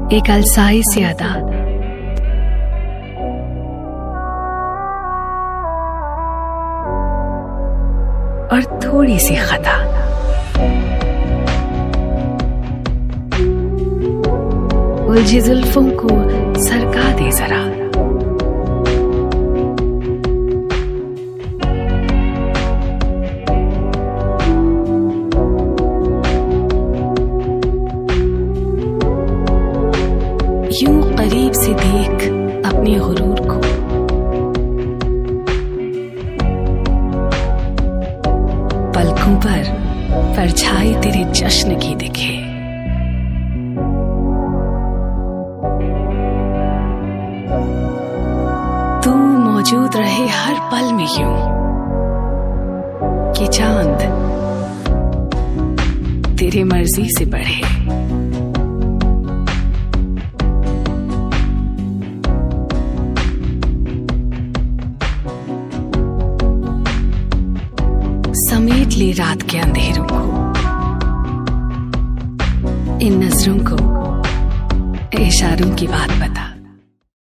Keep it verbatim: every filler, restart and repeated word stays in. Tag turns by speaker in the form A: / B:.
A: एक अलसाई सी अदा, और थोड़ी सी खता। उलझी जुल्फों को सरका दे जरा, यूं करीब से देख अपने गुरूर को, पलकों पर परछाई तेरे जश्न की दिखे। तू मौजूद रहे हर पल में यूं कि चांद तेरी मर्जी से बढ़े। समेट ले रात के अंधेरों को, इन नजरों को इशारों की बात बता।